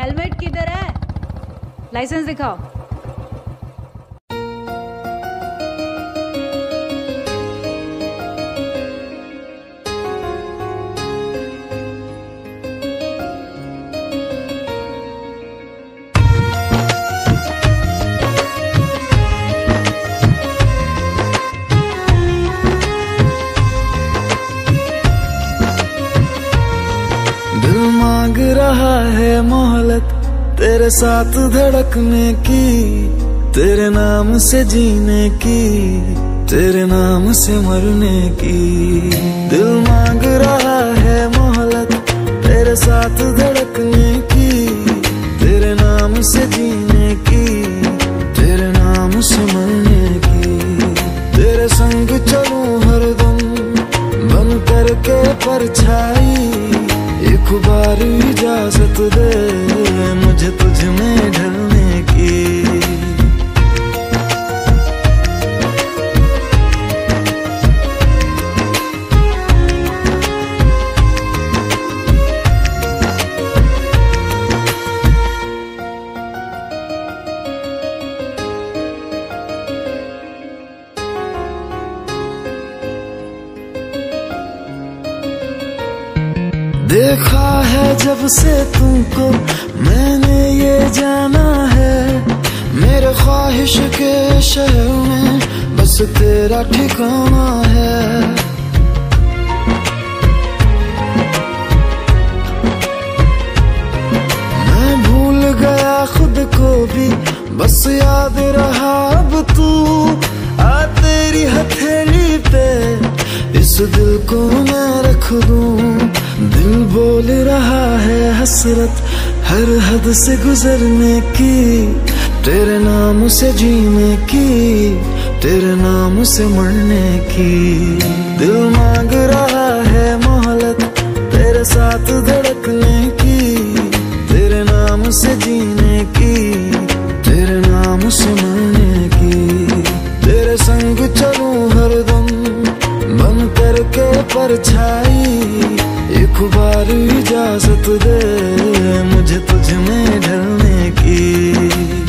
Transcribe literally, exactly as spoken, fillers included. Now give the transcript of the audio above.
Helmet किधर है? Licence दिखाओ। दिल मांग रहा है मोहलत तेरे साथ धड़कने की, तेरे नाम से जीने की, तेरे नाम से मरने की। दिल मांग रहा है मोहलत तेरे साथ धड़कने की, तेरे नाम से जीने की, तेरे नाम से मरने की। तेरे संग चलूं हरदम बन करके परछाई, एक बार इजाजत दे मुझे तुझ में ढलने की। देखा है जब से तुमको मैंने ये जाना है, मेरे ख्वाहिश के शहर में बस तेरा ठिकाना है। मैं भूल गया खुद को भी बस याद रहा अब तू, आ तेरी हथेली पे इस दिल को मैं रख दूं। दिल बोल रहा है हसरत हर हद से गुजरने की, तेरे नाम से जीने की, तेरे नाम से मरने की। दिल मांग रहा है मोहलत तेरे साथ धड़कने की, तेरे नाम से जीने की, तेरे नाम से मरने की। तेरे संग चलूं हरदम बन करके परछाई, एक बार इजाजत दे मुझे तुझ में ढलने की।